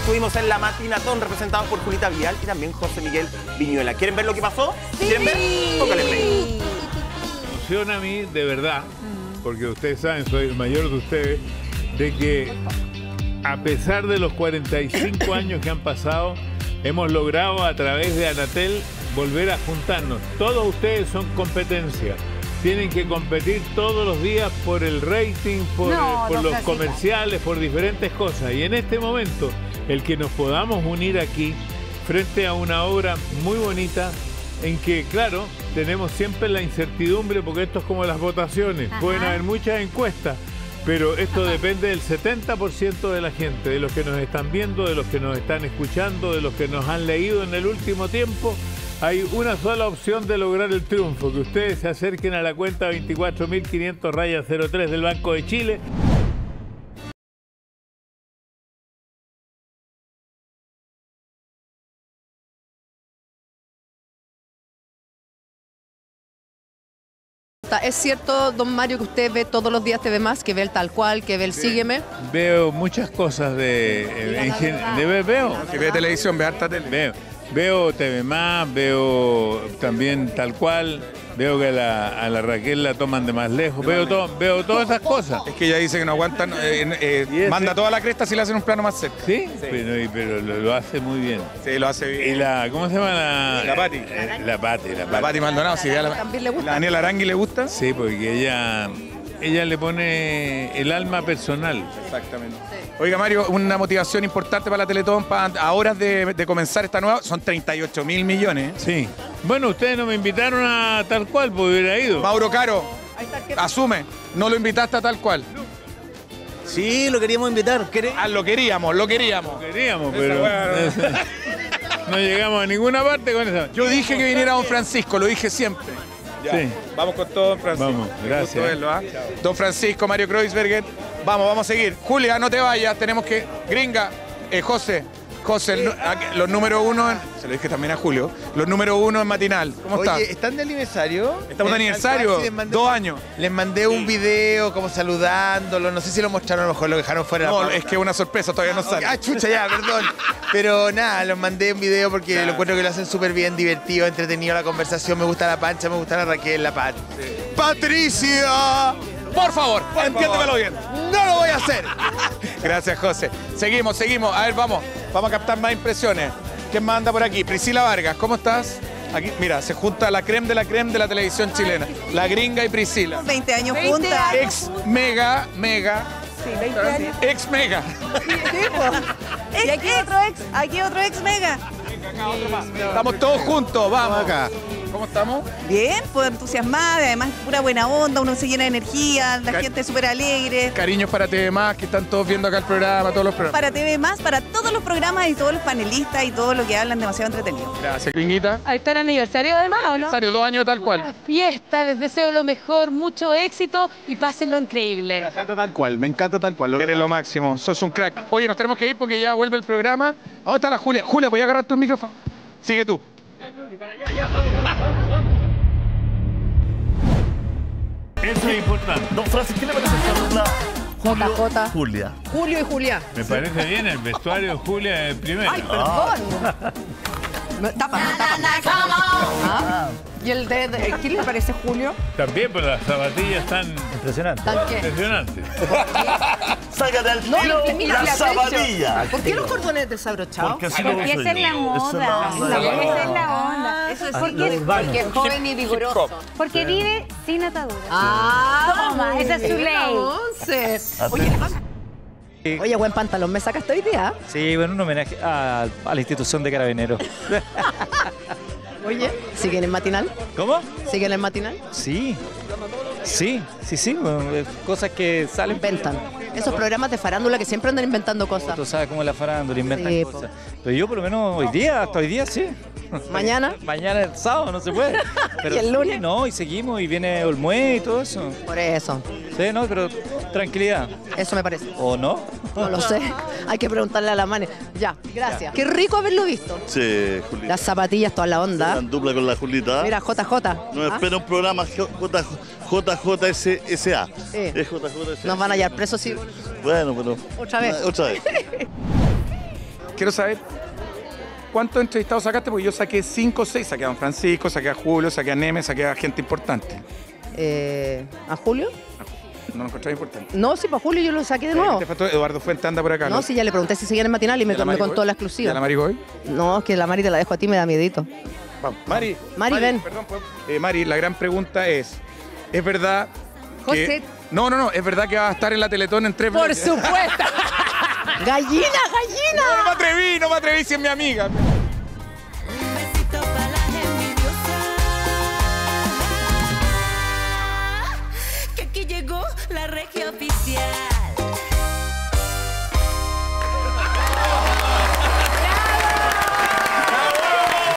estuvimos en la Matinatón representados por Julita Vial y también José Miguel Viñuela. ¿Quieren ver lo que pasó? Sí. ¿Quieren ver? Póngale play. Me emociona a mí, de verdad, porque ustedes saben, soy el mayor de ustedes, de que a pesar de los 45 años que han pasado, hemos logrado a través de Anatel volver a juntarnos. Todos ustedes son competencia. Tienen que competir todos los días por el rating, por los comerciales, por diferentes cosas. Y en este momento, el que nos podamos unir aquí frente a una obra muy bonita, en que, claro, tenemos siempre la incertidumbre, porque esto es como las votaciones. Pueden haber muchas encuestas, pero esto depende del 70% de la gente, de los que nos están viendo, de los que nos están escuchando, de los que nos han leído en el último tiempo. Hay una sola opción de lograr el triunfo, que ustedes se acerquen a la cuenta 24.500-03 del Banco de Chile. ¿Es cierto, don Mario, que usted ve todos los días TV Más, que ve el Tal Cual, que ve el Sígueme? Veo muchas cosas veo. Si ve televisión, ve harta tele. Veo TV Más, veo también Tal Cual, veo que a la Raquel la toman de más lejos, veo todas esas cosas. Es que ella dice que no aguantan, manda toda la cresta si le hacen un plano más cerca. ¿Sí? Pero lo hace muy bien. Sí, lo hace bien. ¿Y ¿cómo se llama la Pati? La Pati Maldonado, si ¿También le gusta? ¿La Daniela Arangui le gusta? Sí, porque ella le pone el alma personal. Exactamente. Oiga, Mario, una motivación importante para la Teletón a horas de comenzar esta nueva, son 38.000 millones. Sí. Bueno, ustedes no me invitaron a Tal Cual, pues hubiera ido. Mauro Caro, asume, no lo invitaste a Tal Cual. Sí, lo queríamos invitar. Lo queríamos. Lo queríamos, pero no llegamos a ninguna parte con eso. Yo dije que viniera don Francisco, lo dije siempre. Ya. Sí. Vamos con todo, don Francisco. Vamos, gracias. Verlo, don Francisco, Mario Kreuzberger. Vamos a seguir. Julia, no te vayas, tenemos que... Gringa, José, los número uno, se lo dije también a Julio, los número uno en Matinal. ¿Cómo estás? Oye, ¿están de aniversario? Estamos de aniversario, 2 años. Les mandé un video como saludándolo, no sé si lo mostraron, a lo mejor lo dejaron fuera de la pauta. Es que es una sorpresa, todavía no sale. Chucha, ya, perdón. Pero nada, los mandé un video porque lo encuentro que lo hacen súper bien, divertido, entretenido la conversación. Me gusta la Pancha, me gusta la Raquel, la Pat. Sí. ¡Patricia! Por favor, entiéndemelo bien. ¡No lo voy a hacer! Gracias, José. Seguimos. A ver, vamos a captar más impresiones. ¿Quién más anda por aquí? Priscila Vargas, ¿cómo estás? Aquí, mira, se junta la creme de la televisión chilena. La Gringa y Priscila. 20 años juntas. Ex mega. Sí, 20 años. Ex mega. Y aquí otro ex mega. Estamos todos juntos, vamos acá. ¿Cómo estamos? Bien, pues entusiasmada, además pura buena onda, uno se llena de energía, la gente súper alegre. Cariños para TV Más, que están todos viendo acá el programa, todos los programas. Para TV Más, para todos los programas y todos los panelistas y todo lo que hablan, demasiado entretenido. Gracias, Gringuita. Ahí está el aniversario además, ¿o no? Aniversario, 2 años Tal Cual. Fiesta, les deseo lo mejor, mucho éxito y pásenlo increíble. Me encanta Tal Cual, Eres lo máximo, sos un crack. Oye, nos tenemos que ir porque ya vuelve el programa. ¿Dónde está la Julia? Julia, ¿voy a agarrar tu micrófono? Sigue tú. Eso es importante. Don Francis, ¿qué le parece esta dupla? JJ. Julia. Julio y Julia. Me parece bien, el vestuario de Julia es el primero. Ay, perdón. Tápame. ¿Y el de qué le parece Julio? También, pero las zapatillas están Impresionante. ¿Tan qué? impresionantes. Sácate al tiro mira, la zapatilla. ¿Por qué los cordones desabrochados? Porque así lo Porque uso esa es yo. la moda. Esa es la onda. Eso es Porque es joven y vigoroso. Porque vive sin atadura. Toma, esa es su ley. Oye, buen pantalón, ¿me sacaste hoy día? Sí, bueno, un homenaje a la institución de Carabineros. Oye, ¿siguen en matinal? ¿Cómo? ¿Siguen en matinal? Sí. Bueno, cosas que salen. Inventan. Esos programas de farándula que siempre andan inventando cosas. Tú sabes cómo es la farándula, inventan Sí, cosas. Pero yo por lo menos hasta hoy día sí. ¿Mañana? Mañana es sábado, no se puede. Pero ¿Y el lunes? Sí, no, y seguimos, y viene Olmué y todo eso. Por eso. Sí, no, pero tranquilidad. Eso me parece. ¿O no? No lo sé. Hay que preguntarle a la Mane. Ya, gracias. Qué rico haberlo visto. Sí, Julita. Las zapatillas, toda la onda. En dupla con la Julita. Mira, JJ. No espera un programa JJSA. Es JJSA. Nos van a hallar presos, sí. Bueno, pero... Otra vez. Otra vez. quiero saber cuántos entrevistados sacaste, porque yo saqué 5 o 6. Saqué a Don Francisco, saqué a Julio, saqué a Neme, saqué a gente importante. ¿A Julio? ¿No lo encontrás importante? No, sí, para Julio yo lo saqué de nuevo. Te faltó Eduardo Fuente, anda por acá. No, sí, ya le pregunté si seguía en el matinal y me contó la ¿Y exclusiva. a la Mari Goy? No, es que la Mari te la dejo a ti, me da miedito. Vamos. Mari, ven. Perdón, Mari, la gran pregunta es verdad José. que... No, es verdad que va a estar en la Teletón en 3 Por meses. supuesto. ¡Gallina, gallina! No me atreví si es mi amiga.